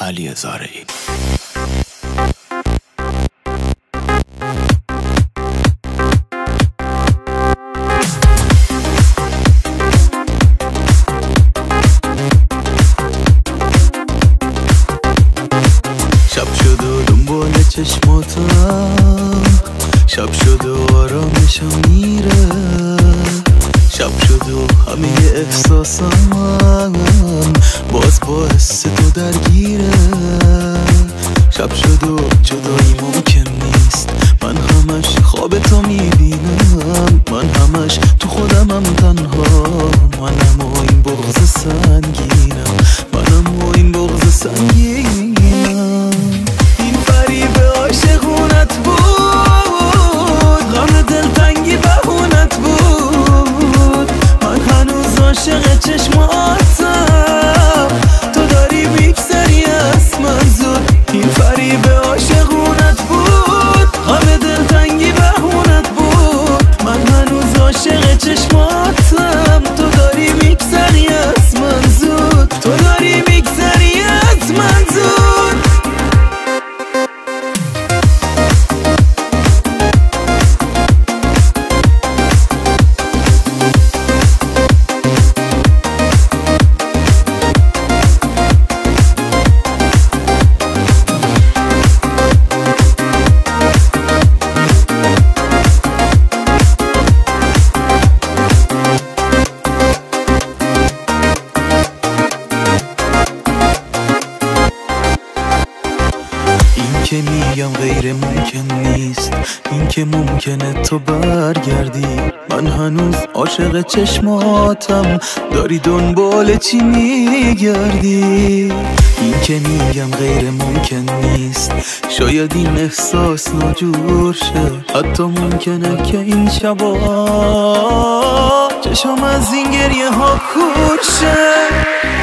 علی زارعی. شب شد و دنبال چشماتم، شب شد و آرامشم میره، شب شد و همه احساسم باز با حس تو درگیره. شب شد و جدایی ممکن نیست، من همش خواب تو میبینم، من همش تو خودمم تنها، منم و این بغض سنگینم، منم و این بغض سنگینم. این فریب عاشقونت بود، غم دلتنگی بهونت بود، من هنوز عاشق چشماتم، تو داری میگذری از من زود. این فریب عاشقونت بود، غم دلتنگی بهونت بود، من هنوز عاشق چشماتم، تو داری میگذری از من زود، تو داری میگذری از من زود. که میگم غیر ممکن نیست، این که ممکنه تو برگردی، من هنوز عاشق چشماتم، داری دنبال چی میگردی. این که میگم غیر ممکن نیست، شاید این احساس ناجور شه، حتی ممکنه که این شبا چشم از این گریه ها کور شه.